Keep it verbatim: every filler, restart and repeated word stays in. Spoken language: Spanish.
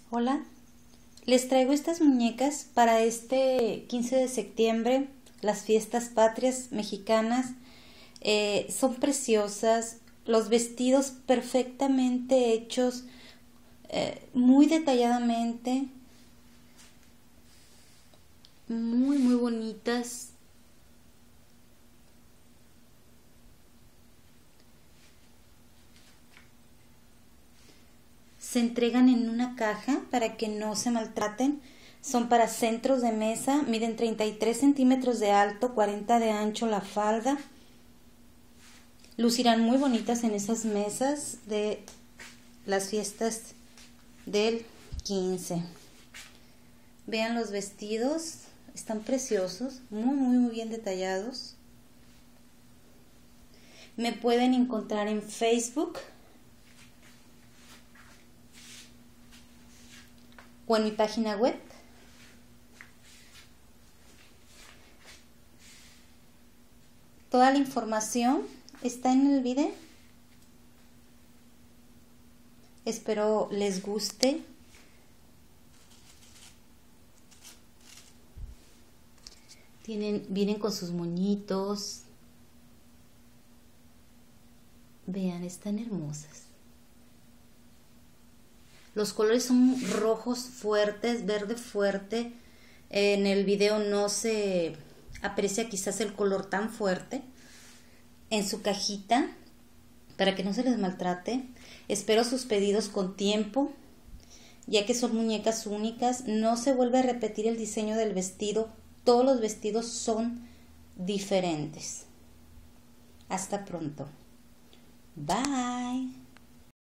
Hola, les traigo estas muñecas para este quince de septiembre, las fiestas patrias mexicanas. Eh, son preciosas, los vestidos perfectamente hechos, eh, muy detalladamente, muy muy bonitas. Se entregan en una caja para que no se maltraten. Son para centros de mesa, miden treinta y tres centímetros de alto, cuarenta de ancho la falda. Lucirán muy bonitas en esas mesas de las fiestas del quince. Vean los vestidos, están preciosos, muy muy muy bien detallados. Me pueden encontrar en Facebook o en mi página web. Toda la información está en el video. Espero les guste. Tienen, vienen con sus moñitos. Vean, están hermosas. Los colores son rojos fuertes, verde fuerte. En el video no se aprecia quizás el color tan fuerte. En su cajita, para que no se les maltrate. Espero sus pedidos con tiempo, ya que son muñecas únicas. No se vuelve a repetir el diseño del vestido. Todos los vestidos son diferentes. Hasta pronto. Bye.